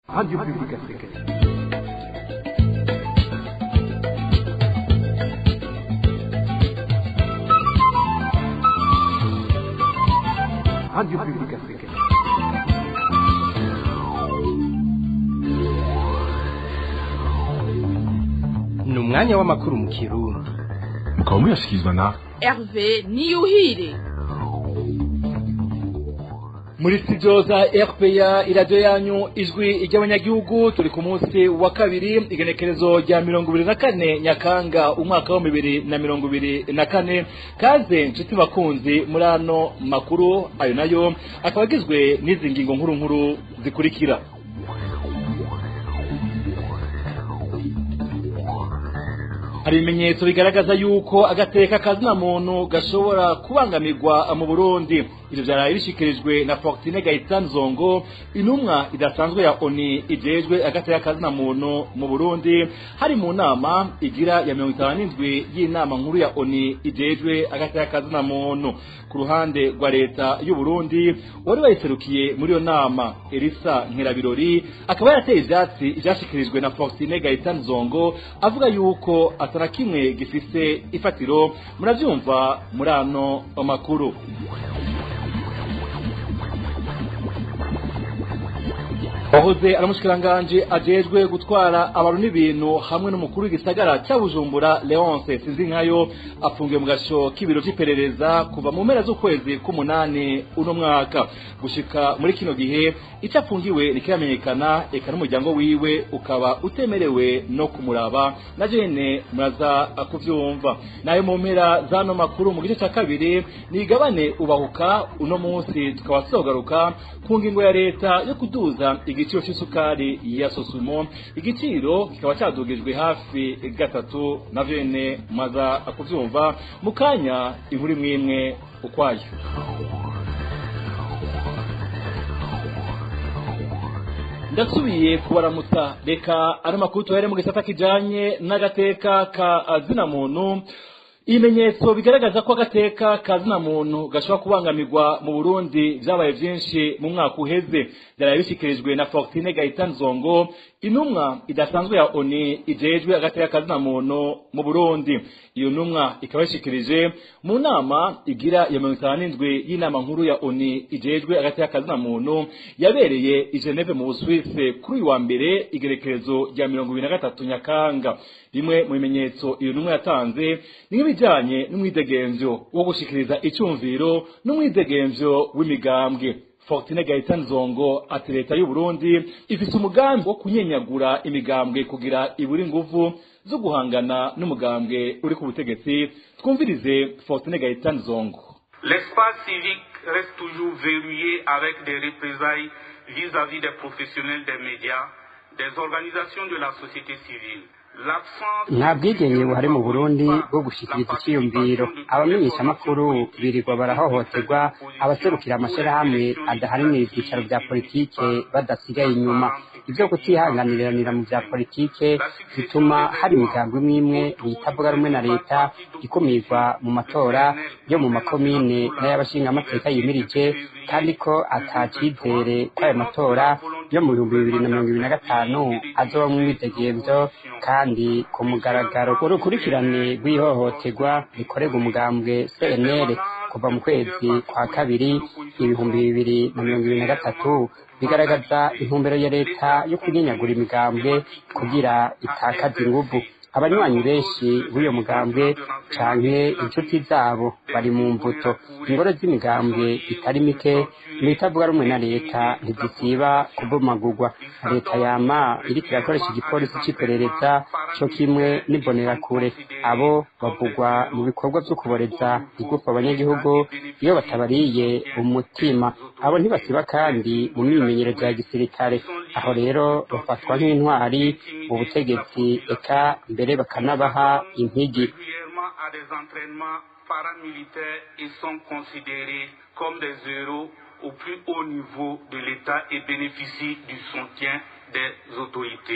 Radio Publique Africaine. Radio Publique Africaine. Ni umwanya w'amakuru mu Kirundi. Mukaba muyashyikirizwa na Hervé Niyuhire. Muri studio za RPA iradiyo yanyu ijwi ry'Abanyagihugu turi ku munsi wa kabiri igenekerezo rya 24 Nyakanga umwaka wa 2024 kaze nshuti bakunzi muri ano makuru ayo nayo akaba agizwe n'izi ngingo nkuru zikurikira. Hari ibimenyetso bigaragaza yuko agateka kazina muntu gashobora kubangamirwa mu Burundi. Ivyo vyaraye bishikirijwe na Fortune Gaitani Zongo, intumwa idasanzwe ya ONU ijejwe agateka kazina muntu mu Burundi, hari mu nama igira ya 57 y'inama nkuru ya ONU ijejwe agateka kazina muntu. Ku ruhande rwa leta y'u Burundi wari wayiserukiye muri yo nama Elisa Nkirabirori akaba yateye ivyatsi ivyashikirijwe na Fortune Gaitani Zongo avuga yuko atana kimwe gifise ifatiro. Muravyumva muri ano makuru. Wahoze aramushikiranganje ajejwe gutwara abantu n'ibintu hamwe n'umukuru w'igisagara cya Bujumbura Leonce Sinzinkayo afungiwe mu gasho k'ibiro cy'iperereza kuva mu mpera z'ukwezi k'umunani uno mwaka gushika muri kino gihe icyafungiwe nikiramenyekana eka n'umuryango wiwe ukaba utemerewe no kumuraba na jene muraza kuvyumva. Nayo mu mpera zano makuru mu gice cya kabiri nigabane ubahuka uno munsi tukaba sogaruka ku ngingo ya leta yo kuduza igiciro cy'isukari ya Sosumo. Igiciro kikaba cyadugijwe hafi gatatu na vene maza akuvyumva mukanya inkuru imwe ukwayo. Ndasubiye kubaramutsa reka ari makuru tuhere mu gisata kijanye n'agateka ka zina muntu. Ibimenyetso bigaragaza ko agateka kazina muntu gashobora kubangamirwa mu Burundi vyabaye vyinshi mu mwaka uheze. Byaraye bishikirijwe na Fortune Gaitani Zongo, intumwa idasanzwe ya ONU ijejwe agateka kazina muntu mu Burundi. Iyo ntumwa ikaba yashikirije mu nama igira ya 57 y'inama nkuru ya ONU ijejwe agateka kazina muntu yabereye i Geneve mu Busuwisi kuri wa mbere igerekerezo rya 23 Nyakanga. Bimwe mu bimenyetso iyo ntumwa yatanze ni nk'ibijanye n'umwidegemvyo wo gushikiriza icyumviro n'umwidegemvyo w'imigambwe. Fortune Gaitani Zongo ati leta y'u Burundi ifise umugambi wo kunyenyagura imigambwe kugira iburi nguvu zo guhangana n'umugambwe uri ku butegetsi. Twumvirize Fortune Gaitani Zongo. L'espace civique reste toujours verrouillé avec des représailles vis-à-vis des professionnels des médias, des organisations de la société civile. Nta bwigenge buhari mu Burundi bwo gushikiriza icyiyumviro. Abamenyesha amakuru birirwa barahohoterwa, abaserukira amashirahamwe adaharanira ibyicaro bya politike badasigaye inyuma. Ibyo kutihanganiranira mu bya politike bituma hari imigambi imwe itavuga rumwe na leta ikumirwa mu matora yo mu makomine n'ay'abashinga amateka yimirije, kandi ko atacizere ko ayo matora yo mu 2025 azoba mu mwidegemvyo kandi ku mugaragaro. Urukurikirane rw'ihohoterwa rikorerwa umugambwe CNL kuva mu kwezi kwa kabiri 2023 bigaragaza intumbero ya leta yo kunyenyagura imigambwe kugira itakaze inguvu. Abanywanyi benshi b'uyo mugambwe canke inshuti zabo bari mu mvuto. Ingoro z'imigambwe itari mike n'itavuga rumwe na leta ntizisiba kubomagurwa. Leta yama iriko irakoresha igipolisi c'iperereza cyo kimwe n'imbonerakure. Abo bavugwa mu bikorwa vyo kuboreza igufa abanyagihugu iyo batabariye umutima. Abo ntibasiba kandi mu myimenyerezo ya gisirikare. Aho rero bafatwa nk'intwari mu butegetsi eka mbere bakanabaha impigi. Paramilitaires et sont considérés comme des héros au plus haut niveau de l'État et bénéficient du soutien des autorités.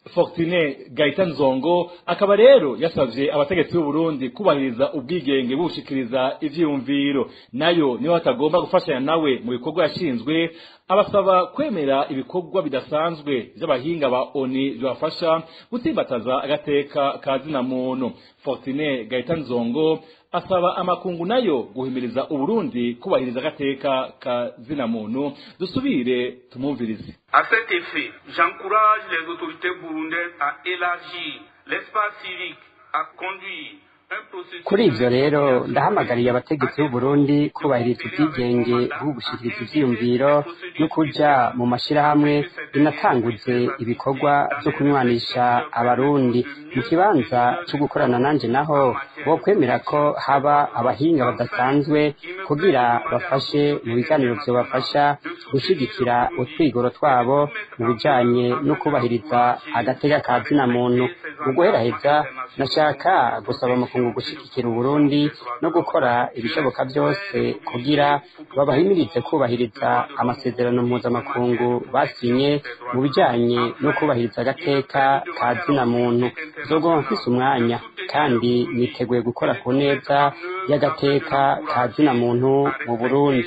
Fortune Gayitanzongo akaba rero yasavye abategetsi b'u Burundi kubahiriza ubwigenge bushikiriza ivyiyumviro nayo niyo batagomba gufashanya nawe mu bikorwa yashinzwe abasaba kwemera ibikorwa bidasanzwe by'abahinga ba ONU bibafasha gutsimbataza agateka ka zina muntu. Fortune Gayitanzongo asaba amakungu nayo guhimiriza u Burundi kubahiriza agateka ka zina muntu. Dusubire tumumvirize. À cet effet, j'encourage les autorités burundaises à élargir l'espace civique, à conduire kuri ivyo rero ndahamagariye abategetsi b'u Burundi kubahiriza ubwigenge bwo gushikiriza ivyiyumviro no kuja mu mashirahamwe binatanguze ibikorwa vyo kunywanisha abarundi mu kibanza cyo gukorana nanje naho bo kwemera ko haba abahinga badasanzwe kugira bafashe mu biganiro vyo bafasha gushigikira utwigoro twabo mu bijanye no kubahiriza agateka ka zina muntu. Mu guheraheza nashaka gusaba amakungu gushigikira Burundi no gukora ibishoboka byose kugira babahimirize kubahiriza amasezerano mpuzamakungu basinye mu bijanye no kubahiriza agateka ka zina muntu. Zogomba mfise umwanya kandi niteguye gukora ku neza y'agateka ka zina muntu mu Burundi.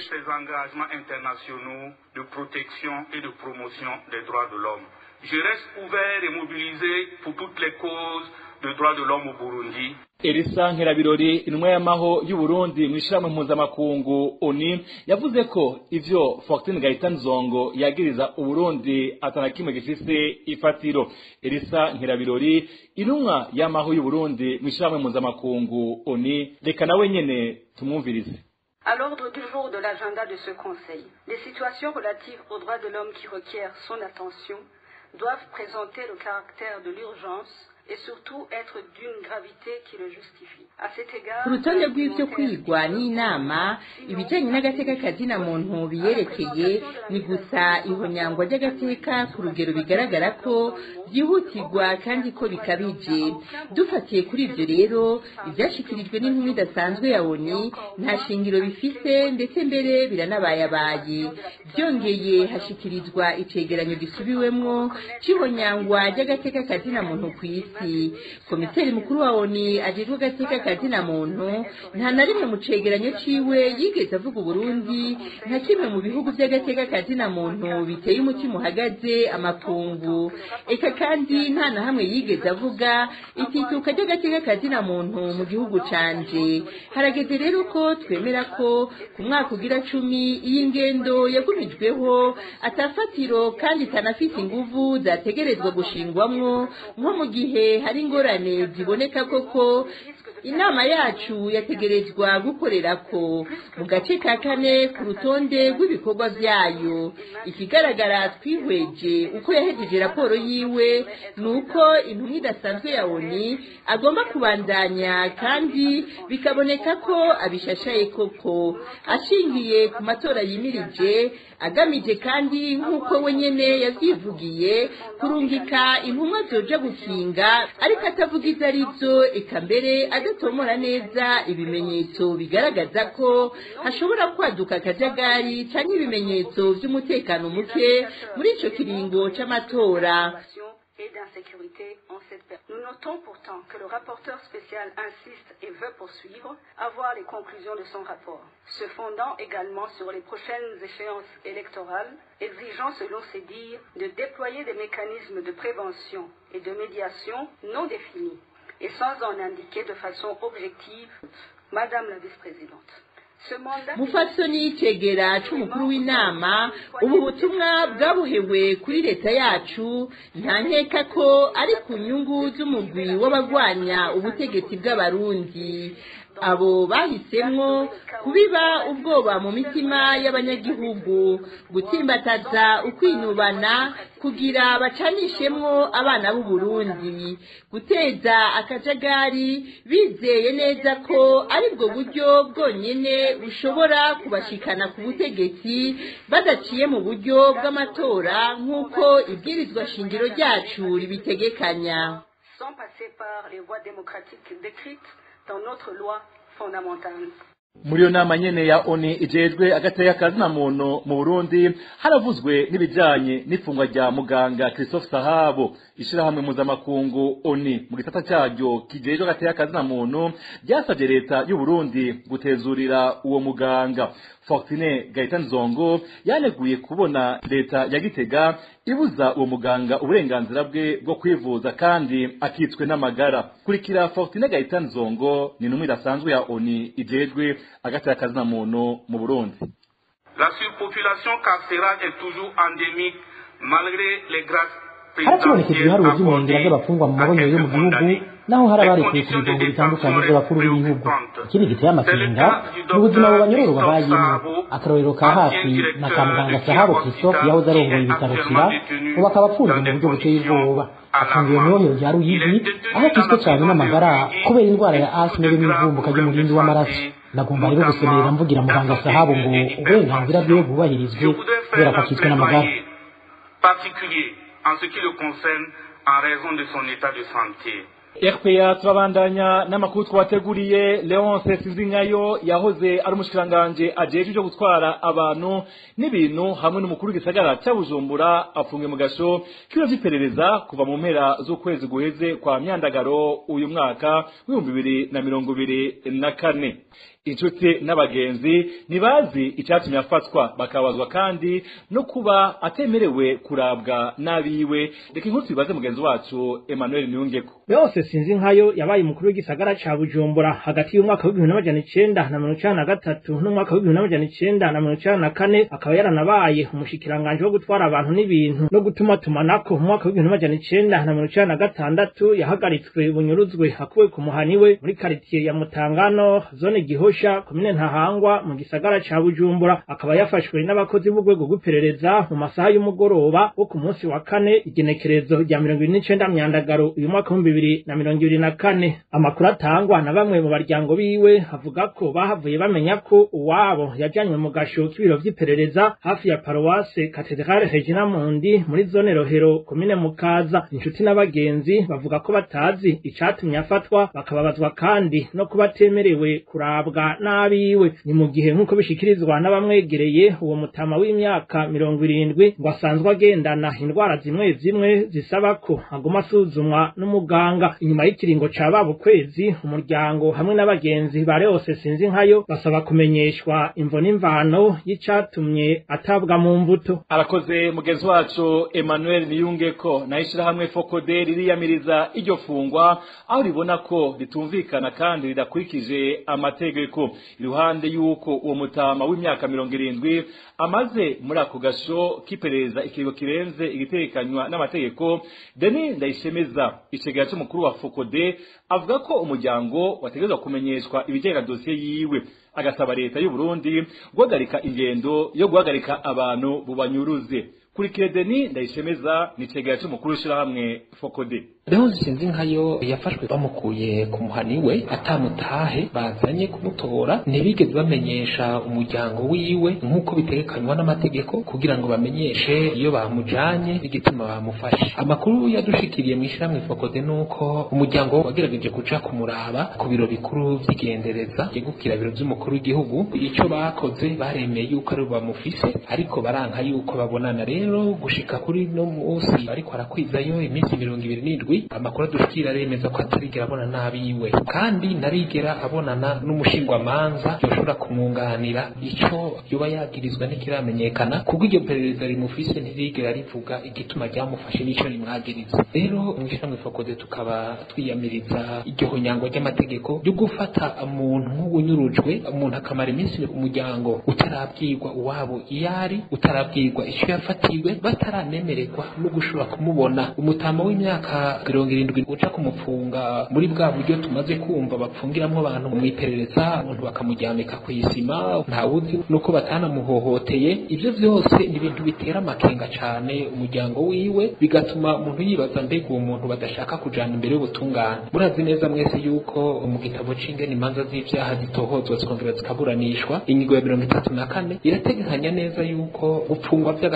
Je reste ouvert et mobilisé pour toutes les causes de droits de l'homme au Burundi. Elisa Nkirabirori intumwa y'amaho y'u Burundi mu ishirahamwe mpuzamakungu ONU yavuze ko ivyo Fortune Gayitanzongo yagiriza u Burundi atana kimwe gifise ifatiro. Elisa Nkirabirori intumwa y'amaho y'u Burundi mu ishirahamwe mpuzamakungu ONU reka nawe nyene tumwumvirize. À l'ordre du jour de l'agenda de ce Conseil, les situations relatives aux droits de l'homme qui requièrent son attention doivent présenter le caractère de l'urgence et surtout être d'une gravité qui le justifie. À cet égard, ku rutonde rw'ivyo kwigwa n'inama ibijanye n'agateka kazina muntu biyerekeye ni gusa ihonyangwa ry'agateka ku rugero bigaragara ko byihutirwa kandi ko bikabije. Dufatiye kuri ivyo rero ivyashikirijwe n'intumwa idasanzwe ya ONU nta shingiro bifise ndetse mbere biranabayabaye. Byongeye hashikirizwa icegeranyo gisubiwemwo c'ihonyangwa ry'agateka kazina muntu kw'isi. Komiseri mukuru wa ONU ajejwe agateka kazina muntu nta na rimwe mu cegeranyo ciwe yigeze avuga Burundi nka kimwe mu bihugu by'agateka kazina muntu biteye umutima uhagaze amakungu. Eka kandi nta na hamwe yigeze avuga itituka ry'agateka kazina muntu mu gihugu canje. Harageze rero ko twemera ko ku mwaka ugira 10 iyi ngendo yagumijweho atafatiro kandi tanafite inguvu zategerezwa gushingwamwo nko mu gihe hari ingorane ziboneka koko inama yacu yategerezwa gukorerako. Mu gace ka kane ku rutonde rw'ibikorwa vyayo ikigaragara twihweje uko yahejeje raporo yiwe nuko intumwa idasanzwe ya ONU agomba kubandanya kandi bikaboneka ko abishashaye koko ashingiye ku matora yimirije agamije kandi nk'uko we nyene yavyivugiye kurungika intumwa zoja gukinga ariko atavuga izo arizo eka mbere adatomora neza ibimenyetso bigaragaza ko hashobora kwaduka akajagari canke ibimenyetso vy'umutekano muke muri ico kiringo c'amatora. Et d'insécurité en cette période. Nous notons pourtant que le rapporteur spécial insiste et veut poursuivre, avoir les conclusions de son rapport, se fondant également sur les prochaines échéances électorales, exigeant selon ses dires de déployer des mécanismes de prévention et de médiation non définis et sans en indiquer de façon objective. Madame la vice-présidente, Mufasoni cegera c'umukuru w'inama ubu butumwa bwabuhewe kuri leta yacu nta nkeka ko ari ku nyungu z'umugwi w'abagwanya ubutegetsi bw'abarundi. Abo bahisemwo kubiba ubwoba mu mitima y'abanyagihugu, gutsimbataza ukwinubana kugira bacanishemwo abana b'u Burundi, guteza akajagari bizeye neza ko ari bwo buryo bwonyene bushobora kubashikana ku butegetsi badaciye mu buryo bw'amatora nk'uko ibwirizwa shingiro ryacu ribitegekanya. Sans passer par les voies démocratiques décrites dans notre loi fondamentale. muri iyo nama nyene ya ONU ijejwe agateka kazina muntu mu Burundi haravuzwe n'ibijanye n'ifungwa rya muganga Christophe Sahabo. Ishirahamwe mpuzamakungu ONU mu gisata cyaryo kijejwe agateka kazina muntu ryasavye leta y'u Burundi gutezurira uwo muganga. Fortune Gaitani Zongo yaneguye kubona leta ya Gitega ibuza uwo muganga uburenganzira bwe bwo kwivuza kandi akitswe n'amagara. Kurikira Fortune Gaitani Zongo ni numwe dasanzwe ya ONU ijejwe agateka kazina muntu mu Burundi. La surpopulation carcérale est toujours endémique malgré les grâces harakiboneka ibiharuro by'umurengera by'abafungwa mu mabonyo yo mu gihugu naho hari abarekuye ku bigongo bitandukanye by'abakuru b'ibihugu. Ikindi giteye amakenga ni ubuzima bubanyororo babayemo. Akarorero ka hafi na ka muganga Sahabo Christophe yahoze arongoye ibitaro Kira ubu akaba apfunzwe mu buryo buteye ubwoba. Afungiwe mu ibohero rya Ruyigi aho akitswe cyane n'amagara kubera indwara ya asime n'imivumbuka ry'umurindi w'amaraso. Nagomba rero gusemerera mvugira muganga Sahabo ngo uburenganzira bwe bwubahirizwe kubera ko akitswe n'amagara. En ce qui le concerne, en raison de son état de santé. RPA turabandanya n'amakuru twateguriye. Leonce Sinzinkayo yahoze ari umushikiranganje ajeje byo gutwara abantu n'ibintu hamwe n'umukuru w'igisagara cya Bujumbura afungiye mu gasho kiro vy'iperereza kuva mu mpera z'ukwezi guheze kwa myandagaro uyu mwaka w'2024. Inshuti n'abagenzi nibazi icyatumye afatwa bakabazwa kandi no kuba atemerewe kurabwa nabiwe. Reka inkuru bibaze mugenzi wacu Emmanuel Niyungeko. Leonce Sinzinkayo yabaye umukuru w'igisagara ca Bujumbura hagati y'umwaka w'1993 n'umwaka w'1994 akaba yaranabaye umushikiranganje wo gutwara abantu n'ibintu no gutuma tumanako mu mwaka w'1996 yahagaritswe bunyuruzwe akuwe ku muhaniwe muri quartier ya Mutangano zone Gihosha komine Ntahangwa mu gisagara ca Bujumbura. Akaba yafashwe n'abakozi b'urwego rw'iperereza mu masaha y'umugoroba wo ku munsi wa kane igenekerezo rya 29 myandagaro uyu mwaka w'2024. Amakuru atangwa na bamwe mu baryango biwe havuga ko bahavuye bamenya ko uwabo yajanywe mu gasho k'ibiro vy'iperereza hafi ya paroisse Cathedrale Regina Mundi muri zone Rohero komine Mukaza. Inshuti n'abagenzi bavuga ko batazi icatumye afatwa bakababazwa kandi no kubatemerewe kurabwa nabiwe. Ni mu gihe nk'uko bishikirizwa n'abamwegereye uwo mutama w'imyaka 70 ngo asanzwe agendana indwara zimwe zimwe zisaba ko aguma asuzumwa n'umuganga. Inyuma y'ikiringo ca babo kwezi umuryango hamwe n'abagenzi ba Leonce Sinzinkayo basaba kumenyeshwa imvo n'imvano y'icatumye atabwa mu mvuto. Arakoze mugenzi wacu Emmanuel Niyungeko. Nayishira hamwe Fokode ririyamiriza iryo fungwa aho ribona ko ritumvikana kandi ridakurikije amategeko. Iruhande yuko uwo mutama w'imyaka 70 amaze muri ako gasho kipereza ikigo kirenze igitekanywa n'amategeko, Denis Ndayishemeza icegera cy'umukuru wa Fokode avuga ko umuryango wategerezwa kumenyeshwa ibijyega dosiye yiwe. Agasaba leta y'u Burundi guhagarika ingendo yo guhagarika abantu bubanyuruze. Kurikire Denis Ndayishemeza ni icegera cy'umukuru w'ishirahamwe Fokode. Leonce Sinzinkayo yafashwe bamukuye ku muhaniwe atamutahe bazanye kumutora, ntibigeze bamenyesha umuryango wiwe nk'uko bitegekanywa n'amategeko kugira ngo bamenyeshe iyo bamujanye n'igituma bamufashe. Amakuru yadushikiriye mu ishyirahamwe Fokode nuko umuryango wagerageje kuja kumuraba ku biro bikuru vy'igendereza yegukira biro by'umukuru w'igihugu. Ico bakoze baremeye yuko ari bamufise ariko baranka yuko babonana. Rero gushika kuri no munsi ariko arakwizayo iminsi 27. Amakuru dushikira remeza ko atarigera abona nabiwe kandi narigera abonana n'umushingwamanza yoshobora kumwunganira. Ico yoba yagirizwa n'ikiramenyekana kuko iryo perereza rimufise ntirigera rivuga igituma ryamufashe n'ico rimwagiriza. Rero mw'ishamwe Fokode tukaba twiyamiriza iryo honyangwa ry'amategeko ryo gufata umuntu nk'ubunyurujwe, umuntu akamara iminsi umuryango utarabwirwa uwabo iyari, utarabwirwa ico yafatiwe, bataranemererwa no gushobora kumubona. Umutama w'imyaka 70 uca kumupfunga muri bwa buryo tumaze kumva bapfungiramwo abantu mu iperereza, umuntu bakamujyamika ku isima ntawuzi nuko batanamuhohoteye. Ivyo vyose ni ibintu bitera amakenga cane umuryango wiwe, bigatuma umuntu yibaza mbega uwo muntu badashaka kujana imbere y'ubutungane. Murazi neza mwese yuko mu gitabo c'ingene imanza z'ivyaha zitohozwa zikongera zikaburanishwa ingingo ya 34 irategekanya neza yuko gupfungwa vy'agateganyo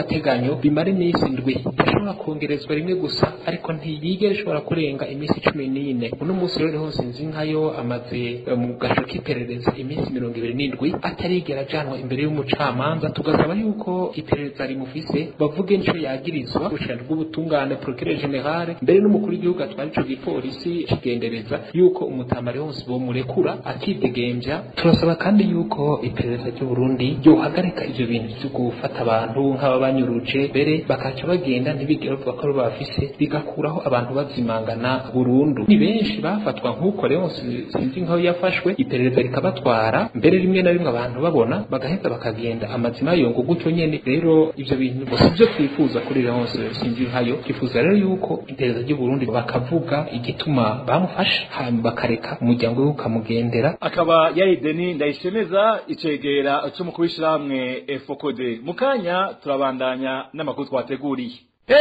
vy'agateganyo bimara iminsi indwi ishobora kongerezwa rimwe gusa ariko ntiyigera ishobora kurenga iminsi 14. uno munsi rero niho sinzi nkayo amaze mu gasho k'iperereza iminsi 27 atarigera ajanwa imbere y'umucamanza. Tugasaba yuko iperereza rimufise bavuge nico yagirizwa gushana rw'ubutungane procureur general mbere n'umukuru w'igihugu atwara ico gipolisi kigendereza yuko umutamari wose bomurekura akidegemvya. Turasaba kandi yuko iperereza ry'u Burundi ryohagarika ivyo bintu byo gufata abantu nk'ababanyuruje mbere bakaca bagenda ntibigera bavuga ko bafise bigakuraho abantu bazimangana burundu. Ni benshi bafatwa nk'uko rero sinzi nkaho yafashwe iperereza rikabatwara mbere rimwe na rimwe abantu babona bagaheza bakagenda amazima yongo gutyo nyene. Rero ivyo bintu byo twifuza kuri rero sinzi nkayo twifuza rero yuko iperereza ry'u Burundi bakavuga igituma bamufashe hanyuma bakareka umuryango we ukamugendera. Akaba yari Deni Ndayishemeza icegera cy'umukuru w'ishiramwe Fokode. Mukanya turabandanya n'amakuru twateguriye.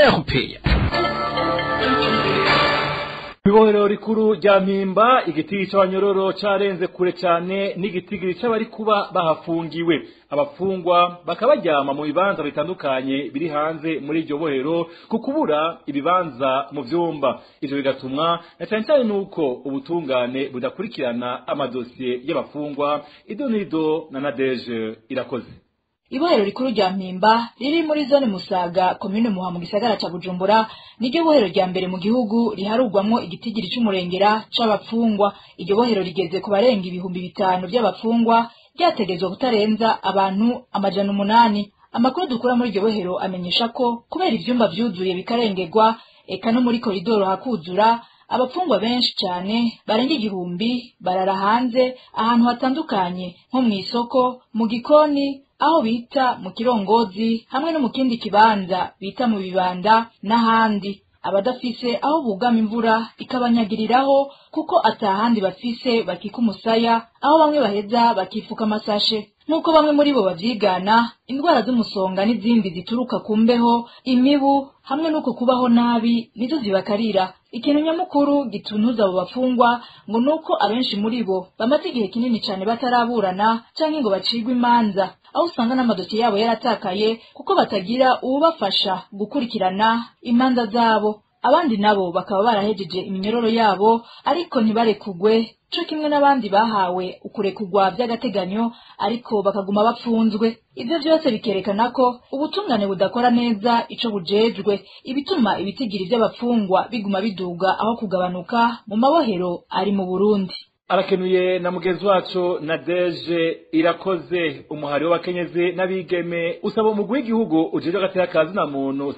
Ibohero rikuru rya Mpimba igiti c'abanyororo carenze kure cyane n'igitigiri c'abari kuba bahafungiwe. Abafungwa bakabaryama mu bibanza bitandukanye biri hanze muri iryo bohero kukubura ibibanza mu vyumba. Ivyo bigatumwa na cyane nuko ubutungane budakurikirana amadosiye y'abafungwa. Idonido na Nadege Irakoze. Ibohero rikuru rya Mpimba riri muri zone Musaga commune Muha mu gisagara ca Bujumbura niryo bohero rya mbere mu gihugu riharugwamwo igitigiri c'umurengera c'abafungwa. Iryo bohero rigeze ku barenga ibihumbi 5 by'abafungwa ryategezwe kutarenza abantu 800. Amakuru dukura muri iryo bohero amenyesha ko kubera ivyumba vyuzuye bikarengerwa eka no muri koridoro hakuzura abafungwa benshi cyane barenga 1000 barara hanze ahantu hatandukanye nko mu isoko, mu gikoni, aho bita mu kirongozi hamwe no mu kindi kibanza bita mu bibanda n'ahandi. Abadafise aho bugama imvura ikabanyagiriraho kuko atahandi bafise bakika umusaya, aho bamwe baheza bakifuka amasashe. Nuko bamwe muri bo bavyigana indwara z'umusonga n'izindi zituruka ku mbeho, imibu hamwe nuko kubaho nabi nizo zibakarira. Ikintu nyamukuru gituntuza abo bafungwa ngo nuko abenshi muri bo bamaze igihe kinini cyane bataraburana canke ngo bacigwe imanza, aho usanga n'amadosiye yabo yaratakaye kuko batagira ubafasha gukurikirana imanza zabo. Abandi nabo bakaba barahejeje iminyororo yabo ariko ntibarekugwe co kimwe n'abandi bahawe ukurekugwa by'agateganyo ariko bakaguma bapfunzwe. Ivyo byose bikerekana ko ubutungane budakora neza ico bujejwe, ibituma ibitigiri by'abafungwa biguma biduga aho kugabanuka mu mabohero ari mu Burundi. Arakenuye na mugenzi wacu Nadege Irakoze. Umuhari w'abakenyezi n'abigeme usaba umugwi w'igihugu ujeje agateka kazi na muntu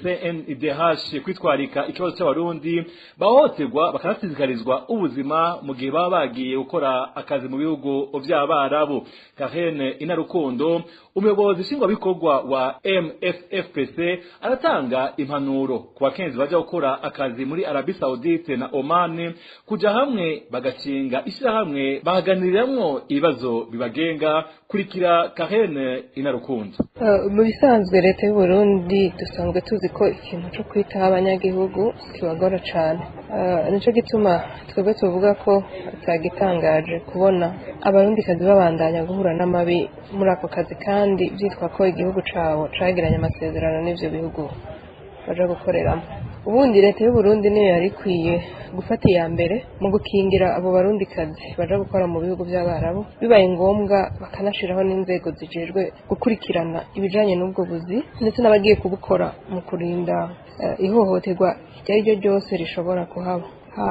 CNIDH kwitwarika ikibazo cy'abarundi bahohoterwa bakanasizikarizwa ubuzima mu gihe baba bagiye gukora akazi mu bihugu vy'Abarabu. Kahene Inarukundo umuyobozi nshingwabikorwa wa MFFPC aratanga impanuro ku bakenyezi baje gukora akazi muri Arabie Saoudite na Oman kuja hamwe bagacinga hamwe bahaganiramwo ibibazo bibagenga. Kurikira Kahene Inarukundo. Mu bisanzwe leta y'u Burundi dusanzwe tuzi ko ikintu cyo kwitaho abanyagihugu kibagora cyane. Nico gituma twebwe tuvuga ko atagitangaje kubona abarundi kazi babandanya guhura n'amabi muri ako kazi kandi byitwa ko igihugu cabo cagiranye amasezerano n'ivyo bihugu baje gukoreramo. Ubundi leta y'u Burundi niyo yari kwiye gufata iya mbere mu gukingira abo barundi kazi baje gukora mu bihugu by'Abarabu, bibaye ngombwa bakanashiraho n'inzego zijejwe gukurikirana ibijanye n'ubwo buzi ndetse n'abagiye kubukora mu kurinda ihohoterwa ryari ryo ryose rishobora kuhaba.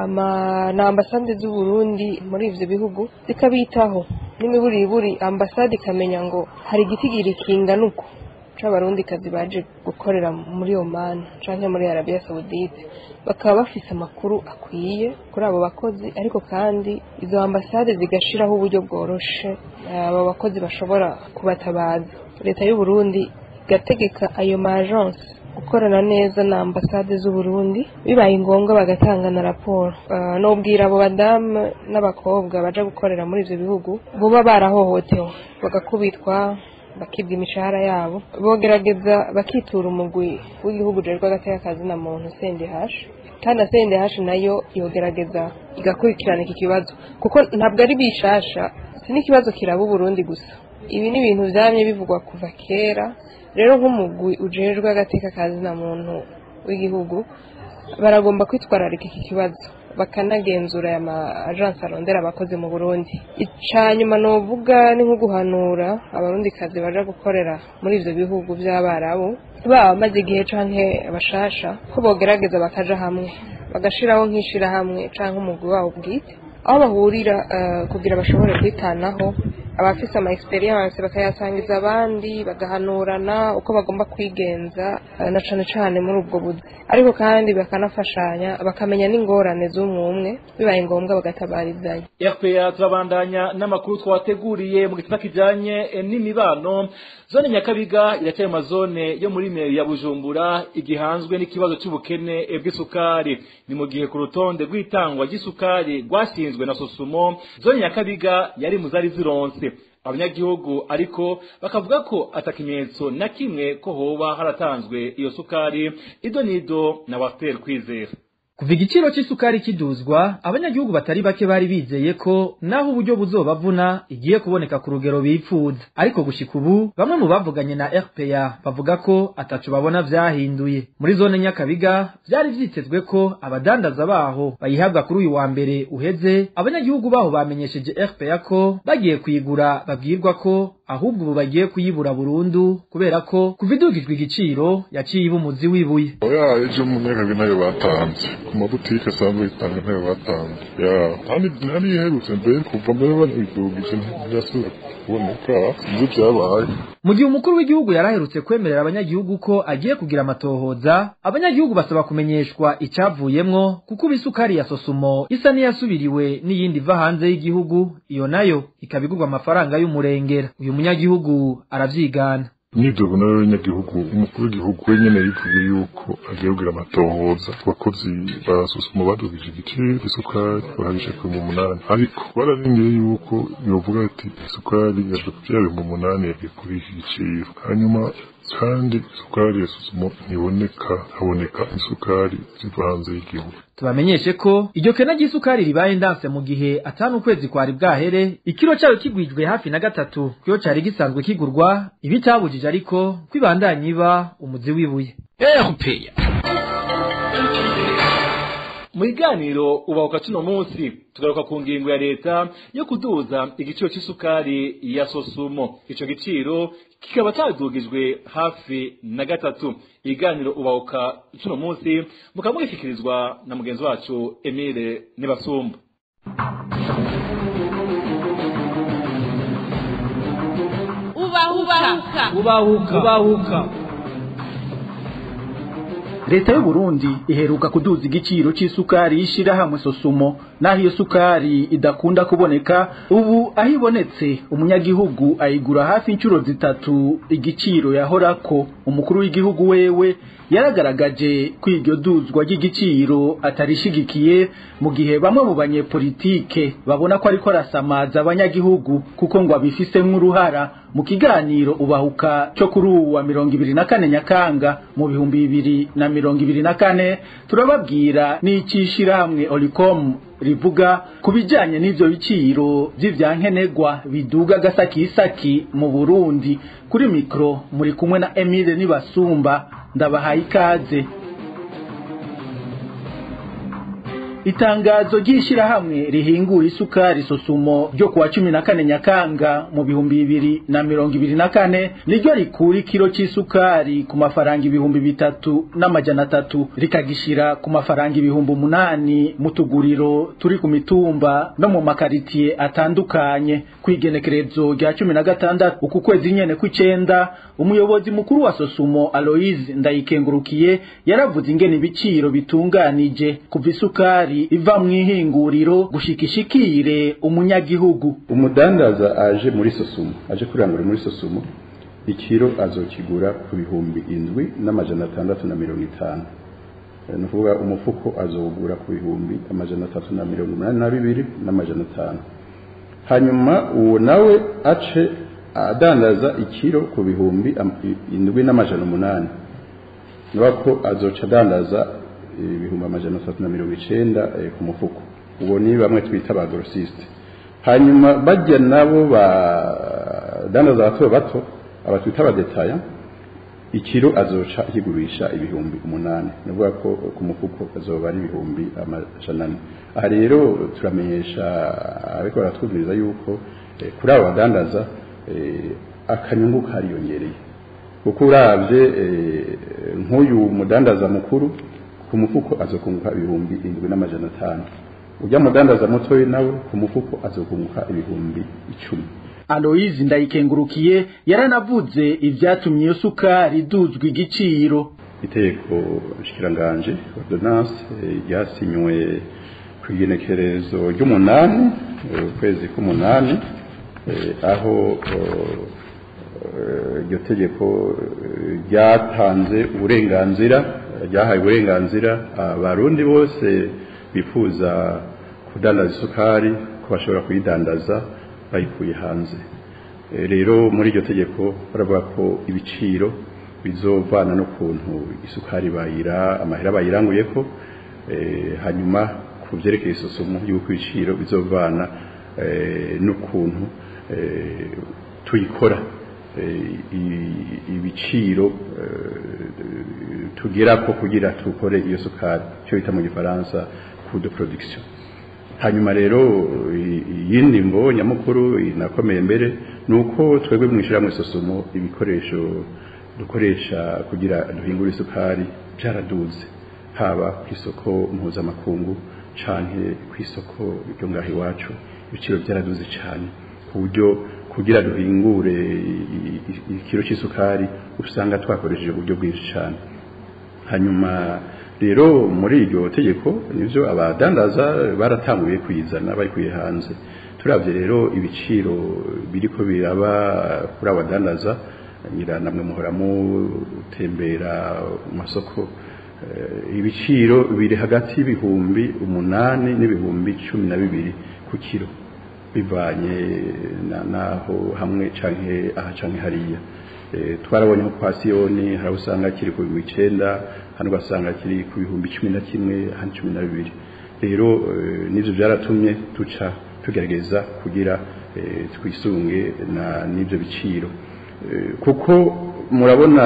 Hama na ambasade z'u Burundi muri ivyo bihugu zikabitaho n'imiburiburi ambasade ikamenya ngo hari igitigiri kingana uko c'abarundi kazi baje gukorera muri Oman canke muri Arabia Saoudite, bakaba bafise amakuru akwiye kuri abo bakozi ariko kandi izo ambasade zigashiraho uburyo bworoshe abo bakozi bashobora kubatabaza. Leta y'u Burundi gategeka ayo ma agence gukorana neza na ambasade z'u Burundi, bibaye ngombwa bagatanga na raporo. Nobwira abo badamu n'abakobwa baje gukorera muri ivyo bihugu boba barahohotewe bagakubitwa bakibwa imishahara yabo, bogerageza bakitura umugwi w'igihugu jerwa agateka kazi na muntu CNDH, kandi CNDH nayo yogerageza igakurikirana iki kibazo kuko ntabwo ari bishasha, si n'ikibazo kiraba Burundi gusa. ibi ni ibintu byamye bivugwa kuva kera rero nk'umugwi ujejwe agateka kazina muntu w'igihugu baragomba kwitwararika iki kibazo bakanagenzura aya ma agence arondera abakozi mu Burundi. Icanyuma novuga ni nko guhanura abarundi kazi baje gukorera muri ivyo bihugu by'abarabu baba maze igihe canke bashasha ko bogerageza bakaja hamwe bagashiraho nkishira hamwe canke umugwi wabo bwite aho bahurira kugira bashobore kwitanaho abafise ama experience bakayasangiza abandi bagahanurana uko bagomba kwigenza na cane cane muri ubwo buzi ariko kandi bakanafashanya bakamenya n'ingorane z'umwe bibaye ngombwa bagatabarizanya. RPA turabandanya n'amakuru twateguriye mu gisata kijanye n'imibano. Zone Nyakabiga iracaye mazone yo muri meri ya Bujumbura igihanzwe n'ikibazo cy'ubukene bw'isukari. Ni mu gihe ku rutonde rw'itangwa ry'isukari rwashinzwe na Sosumo zone Nyakabiga yari muzari zironse. Abanyagihugu ariko bakavuga ko atakimenyetso na kimwe ko hoba haratanzwe iyo sukari. Idonido na Wafer Kwizera. Kuva igiciro c'isukari kiduzwa abanyagihugu batari bake bari bizeye ko naho uburyo buzobavuna igiye kuboneka ku rugero bipfuza ariko gushika ubu bamwe mu bavuganye na RPA bavuga ko atacu babona vyahinduye. Muri zone Nyakabiga vyari vyitezwe ko abadandaza baho bayihabwa kuri uyu wa mbere uheze. Abanyagihugu baho bamenyesheje RPA ko bagiye kuyigura babwirwa ko ahubwo ubu bagiye kuyibura burundu kubera ko kuvidugijwe igiciro yaciye ibumuzi wibuye. Oya ejo mu Nyakabiga nayo batanze ku mabutike asanzwe itanga nayo batanze kandi nari iherutse mbere kuva mbere banabidugije ntibyasubira kuboneka ibyo byabaye. Mu gihe umukuru w'igihugu yaraherutse kwemerera abanyagihugu ko agiye kugira amatohoza, abanyagihugu basaba kumenyeshwa icavuyemwo kuko isukari ya Sosumo isa niyasubiriwe n'iyindi iva hanze y'igihugu, iyo nayo ikabigurwa amafaranga y'umurengera. Uyu munyagihugu aravyigana. Nidogo nawe nyagihugu umukuru w'igihugu wenyene yivuye yuko agiye kugira amatohoza abakozi ba Sosumo badugije igiciro isukari barabisha ku 8 ariko bararindiye yuko yovuga ati isukari yaje mu 8 yagiye kuri iki giciro hanyuma kandi isukari ya Sosumo ntiboneka haboneka isukari ziva hanze y'igihugu. Tubamenyeshe ko iryo kena ry'isukari ribaye ndanse mu gihe atanu ukwezi kwari bwahere ikiro cyayo kigwijwe hafi na 3 kyo cyari gisanzwe kigurwa ibitabujije ariko kwibandanya iba umuzi wibuye. RPA mu biganiro ubahuka kino munsi tugaruka ku ngingo ya leta yo kuduza igiciro cy'isukari ya Sosumo. Ico giciro kikaba cyadugijwe hafi na 3. Ibiganiro ubahuka kino munsi mukamugishikirizwa na mugenzi wacu Emile Nibasumba. Ubahuka Leta y'u Burundi iheruka kuduza igiciro c'isukari ishira hamwe Sosumo naho iyo sukari idakunda kuboneka ubu ahibonetse umunyagihugu ayigura hafi incuro 3 igiciro yahorako. Umukuru w'igihugu wewe yaragaragaje kw'iryo duzwa ry'igiciro atarishigikiye mu gihe bamwe mu banyepolitike babona ko ariko arasamaza abanyagihugu kuko ngo abifise nk'uruhara. Mu kiganiro ubahuka cyo kuri uwa 24 Nyakanga mu 2024 turababwira n'icishira hamwe Olicom rivuga kubijanye n'ivyo biciro vy'ivyankenegwa biduga gasakisaki mu Burundi. Kuri mikro muri kumwe na Emile Nibasumba, ndabahaye ikaze. Itangazo ry'ishira hamwe rihingura isukari Sosumo ryo kuwa 14 Nyakanga mu 2024 niryo rikura ikiro c'isukari ku mafaranga 3,300 rikagishira ku mafaranga 8,000 mu tuguriro turi ku mitumba no mu makaritiye atandukanye. Kwigenekerezo rya 16 uku kwezi nyene kw'icenda umuyobozi mukuru wa Sosumo Aloise Ndayikengurukiye yaravuze ingene ibiciro bitunganije kuva isukari iva mw'ihinguriro gushikishikire umunyagihugu. Umudandaza aje muri Sosumo aje kurangura muri Sosumo ikiro azokigura ku 7,650. Nukuvuga umufuko azogura ku 382,500. Hanyuma uwo nawe ace adandaza ikiro ku 7,800. Nuko azoca adandaza 390 ku mufuko. Uwo ni bamwe twita ba grossiste. Hanyuma bajya nabo abadandaza bato bato abatwita abadetaya ikiro azoca yigurisha ibihumbi 8 navuga ko ku mufuko azoba ari ibihumbi 100. aha rero turamenyesha ariko baratwumviriza yuko kuri abo badandaza akanyungu kariyongereye kuko uravye nk'uyu mudandaza mukuru ku mufuko azokunguka ibihumbi 7,500 ujya mudandaza mutoyi nawe ku mufuko azokunguka ibihumbi 10. Aloise Ndayikengurukiye yaranavuze ivyatumye iyo sukari iduzwa igiciro. Iteko shikiranganje ordonnance yasinywe kwigenekerezo ry'umunani ukwezi k'umunani aho iryo tegeko ryatanze uburenganzira ryahaye uburenganzira abarundi bose bifuza kudandaza isukari ko bashobora kuyidandaza bayikuye hanze. Rero muri iryo tegeko baravuga ko ibiciro bizovana no kuntu isukari bayira amahera bayiranguye ko hanyuma ku byerekeye isusumu y'uko ibiciro bizovana n'ukuntu tuyikora ibiciro tugera ko kugira tukore iyo sukari cyo bita mu gifaransa coût de production. Hanyuma rero yindi mbo nyamukuru inakomeye mbere nuko twebwe mwishira mu isusumu ibikoresho dukoresha kugira duhingura isukari byaraduze haba ku isoko mpuzamakungu canke ku isoko ryo ngaho iwacu ibiciro byaraduze cyane ku buryo kugira duhingure ikiro cy'isukari usanga twakoresheje uburyo bwinshi cyane. Hanyuma rero muri iryo tegeko nivyo abadandaza baratanguye kwizana bayikuye hanze. Turavye rero ibiciro biriko biraba kuri abadandaza ngira namwe muhora mu tembera mu masoko ibiciro biri hagati y'ibihumbi 8 n'ibihumbi 12 ku kilo bivanye naho hamwe canke aha canke hariya. Twarabonye ko kwa Siyoni hari usanga kiri ku 9 hano basanga kiri ku bihumbi 11 hano 12. Rero nivyo byaratumye tuca tugerageza kugira twisunge na nivyo biciro kuko murabona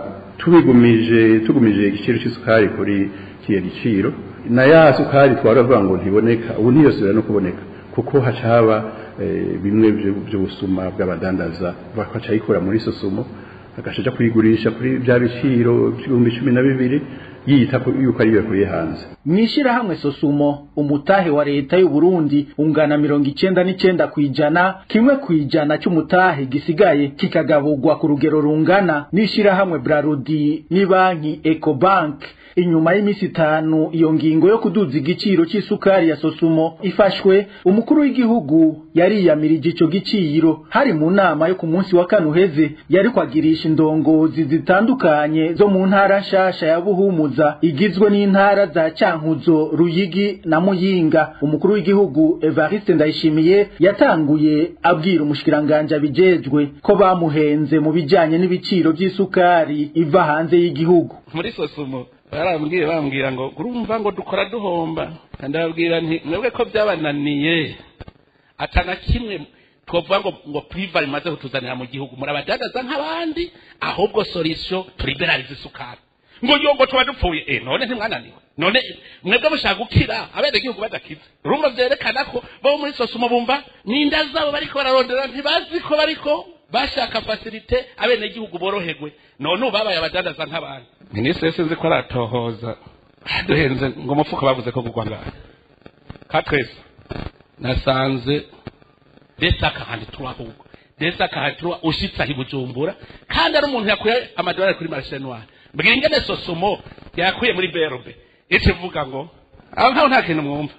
tugumije igiciro cy'isukari kuri kiye giciro na ya sukari twaravuga ngo ntiboneka ubu niyo sura no kuboneka kuko hacaba bimwe by'ubusuma bw'abadandaza bakaca ikora muri sosumo agashaja kuyigurisha kuri bya biciro 12 yita yuko ari yakuye hanze. Mwishira hamwe sosumo umutahe wa leta y'u Burundi ungana 99 kwijana kimwe kwijana cy'umutahe gisigaye kikagabugwa ku rugero rungana nishira hamwe Brarudi ni banki Ecobank. Inyuma y'imisi 5 iyo ngingo yo kuduza igiciro cy'isukari ya sosumo ifashwe umukuru w'igihugu yari yamirije ico giciro hari mu nama yo ku munsi wa kane uheze yari kwagirisha indongozi zitandukanye zo mu ntara nshasha ya Buhumuza igizwe n'intara za Cankuzo, Ruyigi na Muyinga. Umukuru w'igihugu Evariste Ndayishimiye yatanguye abwira umushikiranganje abijejwe ko bamuhenze mu bijanye n'ibiciro by'isukari iva hanze y'igihugu. Muri sosumo bambwira ngo urumva ngo dukora duhomba ndababwira nti mwebwe ko byabananiye atana kimwe twovuga ngo priva imaze kutuzanira mu gihugu murabadandaza nk'abandi ahubwo solution turiberalize isukari ngo yongo tuba dupfuye none ntimwananiwe none mwebwe mushaka gukira abene gihugu badakize urumva byerekana ko bo muri sosumo bumva ninda zabo bariko bararondera ntibazi ko bariko bashaka facilite abene gihugu boroherwe none ubabaye abadandaza nk'abandi. Minisitiri sinzi ko aratohoza duhenze ngo mufuka bavuze ko kugwa ngaho katwese nasanze desaka handi turahubwo desaka handi ushitsa hibujumbura kandi ari umuntu yakuye amadolari kuri marché noir mbwira ingene sosumo yakuye muri BRB ikivuga ngo aho nta kintu mwumva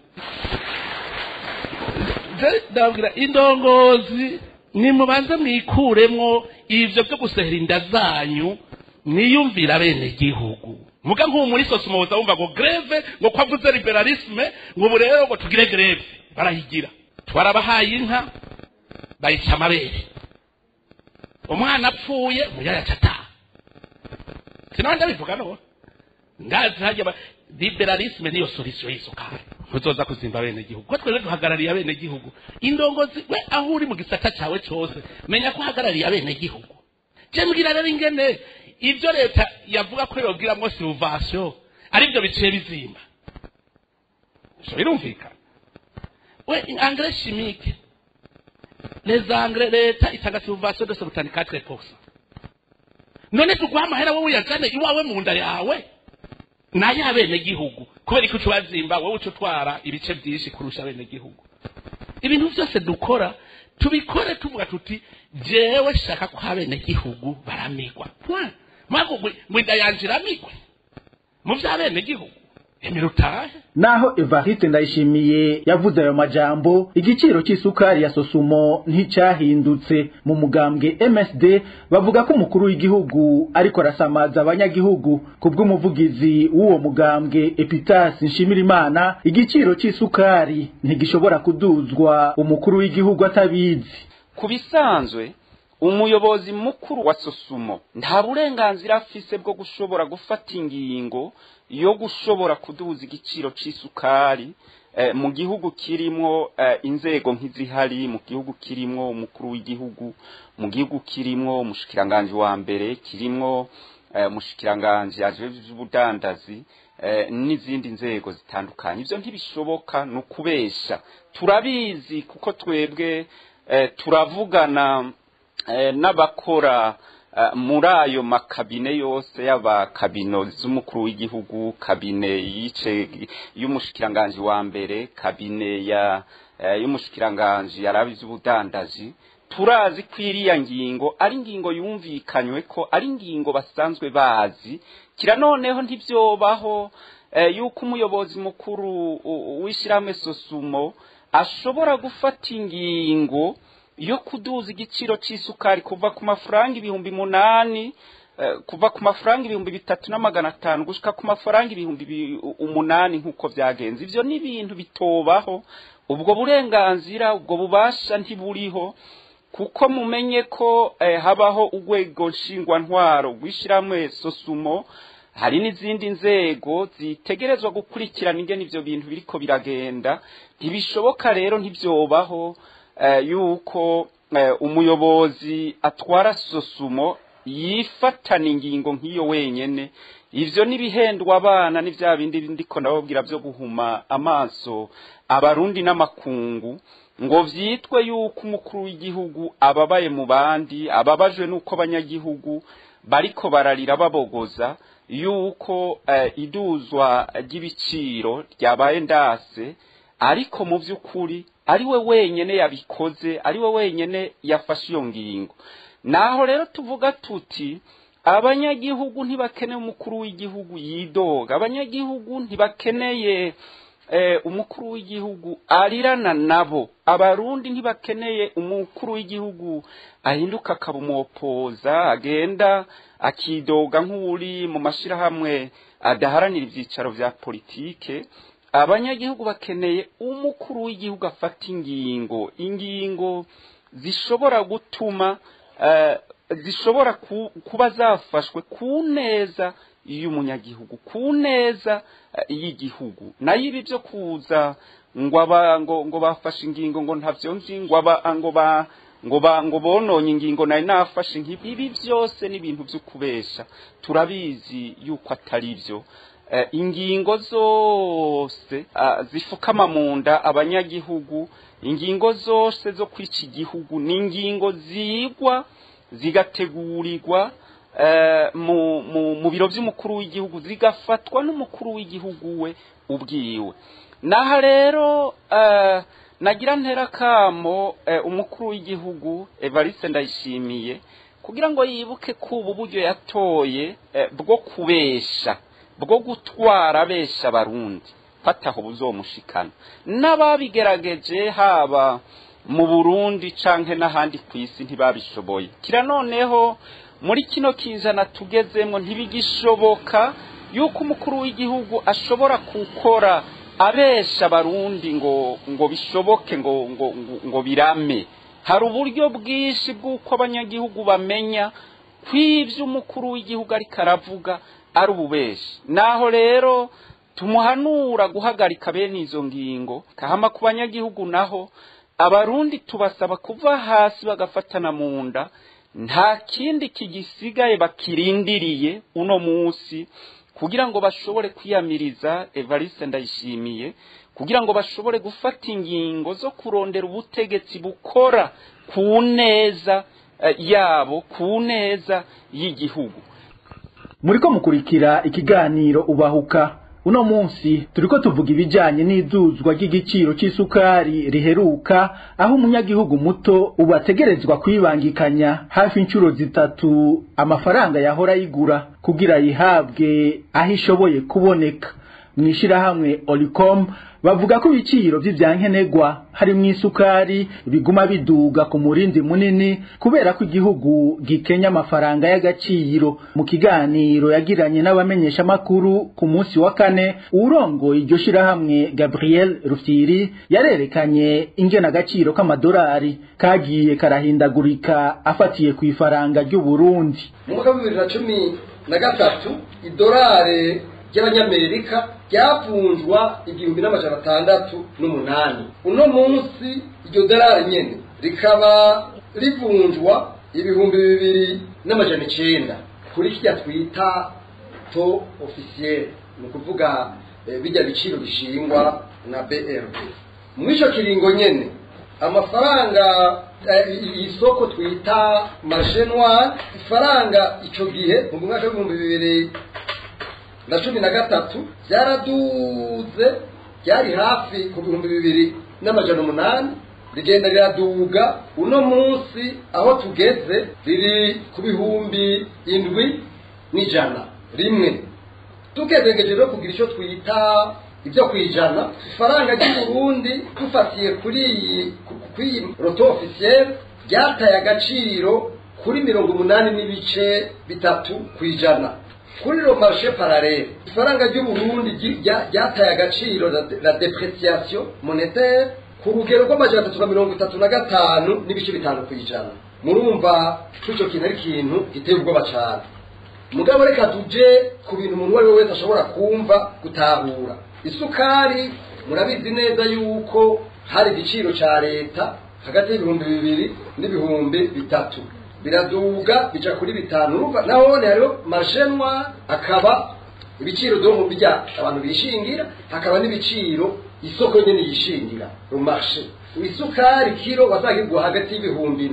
ndabwira indongozi ni mubanze mwikuremwo ivyo byo gusehera inda zanyu niyumvira bene gihugu muga nko muri sosumo uzumva ngo greve ngo kwavuze liberalisme ngo rero ngo tugire greve barahigira twarabahaye inka bayica amabere umwana apfuye muyaya cata sinabandi bivuga no ndazi hajya liberalisme niyo solution y'isukari uzoza kuzimba bene gihugu ko twebwe duhagarariye abene gihugu indongozi we aho uri mu gisata cyawe cyose menya ko uhagarariye abene gihugu je mbwira rero ingene ivyo leta yavuga ko yogiramwo subvention ari byo biciye bizimba so birumvikana we engrais chimique les engrais leta itanga subvention de 74%. None tugwa amahera wowe uyajane iwawe mu nda yawe naye abene gihugu kubera ko cubazimba wowe ucutwara ibice byinshi kurusha abene gihugu. Ibintu byose dukora tubikore tuvuga tuti jewe shaka ko abene gihugu baramigwa mago mwinda yanjiramigwa mu by'abene gihugu emirutahe. Naho Evariste Ndayishimiye yavuze ayo majambo, igiciro cy'isukari ya Sosumo nticyahindutse. Mu mugambwe MSD bavuga ko umukuru w'igihugu ariko arasamaza abanyagihugu. Kubw'umuvugizi w'uwo mugambwe Epitas Nshimirimana, igiciro cy'isukari ntigishobora kuduzwa umukuru w'igihugu atabizi. Kubisanzwe umuyobozi mukuru wa Sosumo nta burenganzira afise bwo gushobora gufata ingingo yo gushobora kuduza igiciro c'isukari mu gihugu kirimo inzego nk'izihari, mu gihugu kirimo umukuru w'igihugu, mu gihugu kirimo umushikiranganje wa mbere, kirimo umushikiranganje ajejwe ubudandazi n'izindi nzego zitandukanye. Ivyo ntibishoboka no kubesha. Turabizi kuko twebwe turavugana n'abakora muri ayo makabine yose y'abakabino z'umukuru w'igihugu, kabine yice y'umushikiranganje wa mbere, kabine y'umushikiranganje yarabize ubudandaji. Turazi kwiriya ngingo ari ngingo yumvikanywe ko ari ngingo basanzwe bazi. Kira noneho ntivyobaho yuko umuyobozi mukuru w'ishiramwe Sosumo ashobora gufata ingingo yo kuduza igiciro c'isukari kuva ku mafaranga 8,000 kuva ku mafaranga 3,500 gushika ku mafaranga 8,000 nkuko vyagenze. Ivyo ni ibintu bitobaho, ubwo burenganzira ubwo bubasha ntiburiho, kuko mumenye ko habaho urwego nshingwa ntwaro rwishiramwe Sosumo, hari n'izindi nzego zitegerezwa gukurikirana ingene ivyo bintu biriko biragenda. Ntibishoboka rero ntibyobaho yuko umuyobozi atwara Sosumo yifatana ingingo nk'iyo wenyene. Ivyo nibihendwa abana ni vya bindi ndiko nababwira byo guhuma amaso abarundi n'amakungu ngo vyitwe yuko umukuru w'igihugu ababaye mu bandi, ababajwe nuko abanyagihugu bariko bararira babogoza yuko iduzwa ry'ibiciro ryabaye ndase, ariko mu vy'ukuri ari we wenyene yabikoze, ari we wenyene yafashe iyo ngingo. Naho rero tuvuga tuti abanyagihugu ntibakeneye umukuru w'igihugu yidoga, abanyagihugu ntibakeneye umukuru w'igihugu arirana nabo, abarundi ntibakeneye umukuru w'igihugu ahinduka akabumopoza agenda akidoga nk'uri mu mashirahamwe adaharanira ivyicaro vya politike. Abanyagihugu bakeneye umukuru w'igihugu afata ingingo zishobora gutuma zishobora kuba zafashwe ku neza y'umunyagihugu, ku neza y'igihugu. Nayo ibi byo kuza ngo bafashe ingingo ngo ntavyo nzi ngo bononye ingingo nayo nafashe nk'ibi byose ni ibintu byo kubesha. Turabizi yuko atari byo. Ingingo zose zifukama munda abanyagihugu, ingingo zose zo kwica igihugu ni ingingo zigwa zigategurirwa mu biro by'umukuru w'igihugu, zigafatwa n'umukuru w'igihugu we ubwiwe. Naha rero nagira ntera kamo umukuru w'igihugu Evariste Ndayishimiye kugira ngo yibuke ko ubu buryo yatoye bwo kubesha, bwo gutwara besha barundi fataho buzomushikana. N'ababigerageje haba mu Burundi canke n'ahandi kwisi ntibabishoboye. Kira noneho muri kino kizana tugezemwo ntibigishoboka yuko umukuru w'igihugu ashobora gukora abesha barundi ngo bishoboke ngo birame. Hari uburyo bwinshi bw'uko abanyagihugu bamenya kw'ivyo umukuru w'igihugu ariko aravuga ari ububeshi. Naho rero tumuhanura guhagarika bene izo ngingo kahama ku banyagihugu naho abarundi tubasaba kuva hasi bagafatana mu nda nta kindi kigisigaye bakirindiriye uno munsi kugira ngo bashobore kwiyamiriza Evariste Ndayishimiye kugira ngo bashobore gufata ingingo zo kurondera ubutegetsi bukora ku neza yabo ku neza y'igihugu. Muriko mukurikira ikiganiro ubahuka. Uno munsi turiko tuvuga ibijanye n'iduzwa ry'igiciro c'isukari riheruka aho umunyagihugu muto ubategerezwa kwibangikanya hafi inshuro zitatu amafaranga yahora yigura kugira yihabwe aho ishoboye kuboneka. Mwishirahamwe Olicom bavuga ko ibiciro vy'ivyankenegwa hari mw'isukari biguma biduga ku murindi munini kubera ko igihugu gikenya amafaranga y'agaciro. Mu kiganiro yagiranye n'abamenyesha makuru ku munsi wa kane urongo iryo shirahamwe Gabriel Rufyiri yarerekanye ingena agaciro k'amadolari kagiye karahindagurika afatiye ku ifaranga ry'u Burundi. Mu mwaka wa 2013 idolari ry'Abanyamerika ryavunjwa 1608. Uno munsi iryo dolari nyene rikaba rivunjwa 2900 kuri kijya twita to officiel, ni kuvuga bijya biciro bishingwa na BRD. Mwisho kiringo nyene amafaranga isoko twita marché noir ifaranga ico gihe mu mwaka wa 2013 byaraduze byari hafi ku 2800 rigenda riraduga uno munsi aho tugeze riri ku 7100 rimwe. Tugezegeje no kugira ico twita ibyo kwijana ifaranga ry'u Burundi dufatiye kuri roto officiel ryataye agaciro kuri 80.3 kwijana. Kuri lo marché parallèle ifaranga ry'u Burundi ryataye agaciro la dépréciation monétaire ku rugero rw'amajana 335 n'ibice 5 kwijana. Murumva ico kintu ari kintu giteye ubwoba cyane. Mugabo reka tuje ku bintu umuntu wari wese ashobora kumva gutahura. Isukari murabizi neza yuko hari igiciro ca leta hagati y'ibihumbi 2 n'ibihumbi 3 biraduga bica kuri 5 urumva naho hariho marchenwa akaba ibiciro byo mu bijya abantu bishingira hakaba n'ibiciro isoko nyene yishingira mu marché. Isukari kilo bazagirwa hagati y'ibihumbi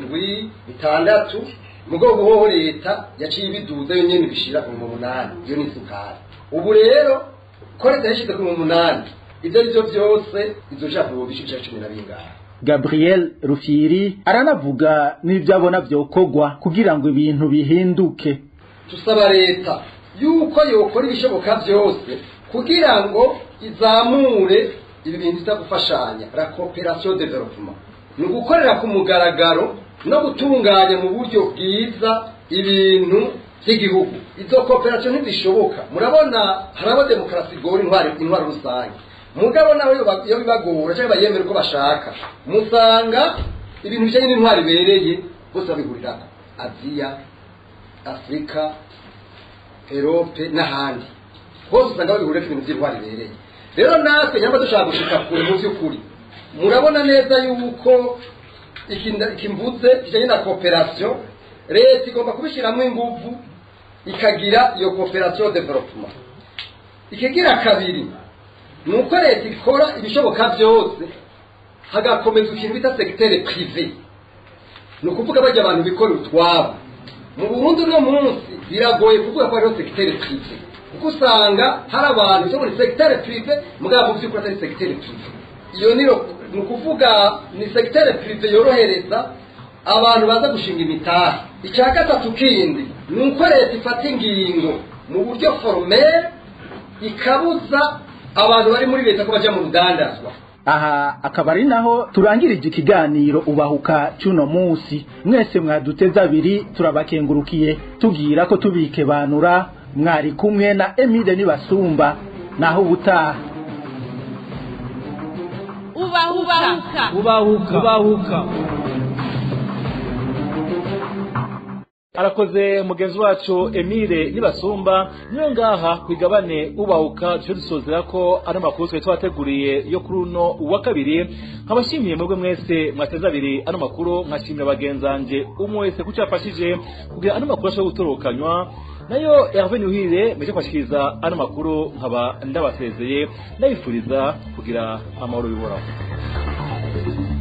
7 mugogo ho leta yaciye ibiduza yo nyene bishira ku 8. Iyo ni isukari. Ubu rero ko leta yashize ku 8 ibyo byo byose izoshaka mu bishika 10 Gabriel Rufyiri aranavuga n'ivyabona byokogwa kugira ngo ibintu bihinduke. Tusaba leta yuko yokora ibishoboka byose kugira ngo izamure ibi bintu bitagufashanya la coopération développement. Ni gukorera ku mugaragaro no gutunganya mu buryo bwiza ibintu by'igihugu. Izo coopération ntizishoboka. Murabona harabo demokrasi gore intwari rusange. Mugabo nawe yo bibagora cyangwa bayemera ko bashaka musanga ibintu bijanye n'intwari bereye bose babihurira Aziya, Afrika, Europe n'ahandi bose usanga babihurira ibintu by'intwari bereye. Rero natwe nyamba dushaka gushika kure mu by'ukuri murabona neza yuko ikimvuze kijanye na coopération leta igomba kubishiramo ingufu ikagira iyo coopération développement. Ikigira kabiri nuko leta ikora ibishoboka byose hagakomeza ikintu bita secteur privé. Nukuvuga bajya abantu bikora utwabo. Mu Burundi no munsi biragoye kuvuga ko ari secteur privé. Kuko usanga hari abantu cyo muri secteur privé mugabo mu by'ukuri atari secteur privé. Iyo niyo nukuvuga ni secteur privé yorohereza abantu baza gushinga imitaha. Icya gatatu kindi nuko leta ifata ingingo mu buryo formel ikabuza abantu bari muri leta ko bajya mu rudandazwa. Aha akaba ari naho turangirije ikiganiro ubahuka cyuno munsi. Mwese mwaduteza abiri turabakengurukiye tugira ko tubike banura mwari kumwe na Emile Nibasumba naho ubutaha. Ubahuka arakoze mugenzi wacu Emile Nibasumba. Niyo ngaha kwigabane ubahuka cyo dusozera ko ari makuru twe twateguriye yo kuri uno wa kabiri. Nkabashimiye mwebwe mwese mwateza abiri ano makuru, nkashimira bagenzanje umwe wese kucyafashije kugira ano makuru asho gutorokanywa. Nayo Hervé Nyuhire meje kwashikiriza ano makuru, nkaba ndabasezeye ndabifuriza kugira amahoro y'uhoraho.